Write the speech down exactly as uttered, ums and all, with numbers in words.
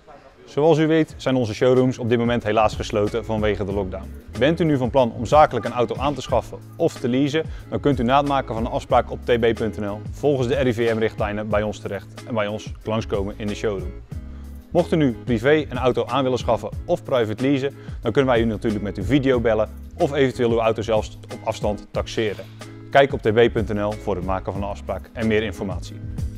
Zoals u weet zijn onze showrooms op dit moment helaas gesloten vanwege de lockdown. Bent u nu van plan om zakelijk een auto aan te schaffen of te leasen, dan kunt u na het maken van een afspraak op t b punt n l volgens de R I V M-richtlijnen bij ons terecht en bij ons langskomen in de showroom. Mocht u nu privé een auto aan willen schaffen of private leasen, dan kunnen wij u natuurlijk met uw video bellen of eventueel uw auto zelfs op afstand taxeren. Kijk op t b punt n l voor het maken van een afspraak en meer informatie.